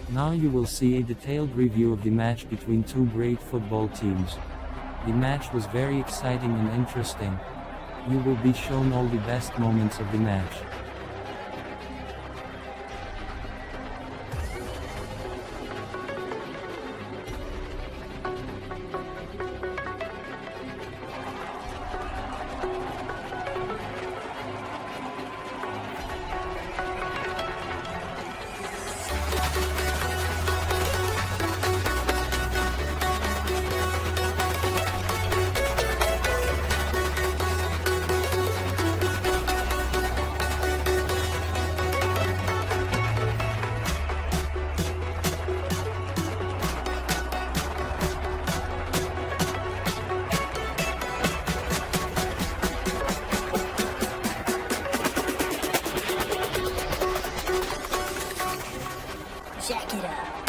Now you will see a detailed review of the match between two great football teams. The match was very exciting and interesting. You will be shown all the best moments of the match. Check it out.